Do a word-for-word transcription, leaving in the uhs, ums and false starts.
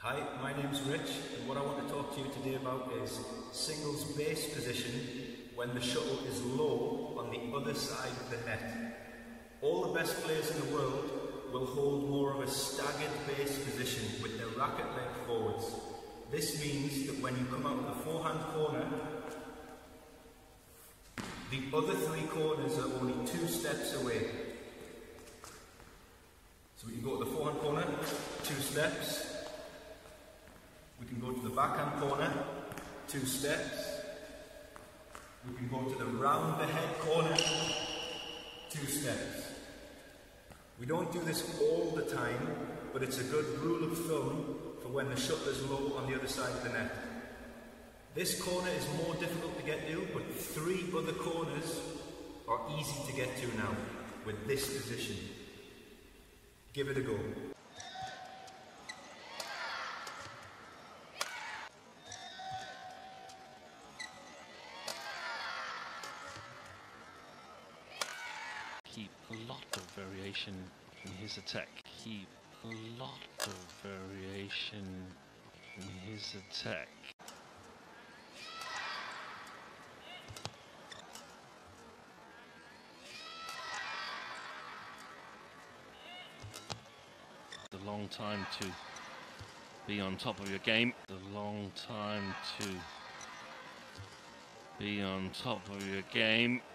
Hi, my name's Rich, and what I want to talk to you today about is singles base position when the shuttle is low on the other side of the net. All the best players in the world will hold more of a staggered base position with their racket leg forwards. This means that when you come out of the forehand corner, the other three corners are only two steps away. So we can go to the forehand corner, two steps. We can go to the backhand corner, two steps. We can go to the round the head corner, two steps. We don't do this all the time, but it's a good rule of thumb for when the shuttle is low on the other side of the net. This corner is more difficult to get to, but three other corners are easy to get to now with this position. Give it a go. Keep a lot of variation in his attack. Keep a lot of variation in his attack. The long time to be on top of your game. The long time to be on top of your game.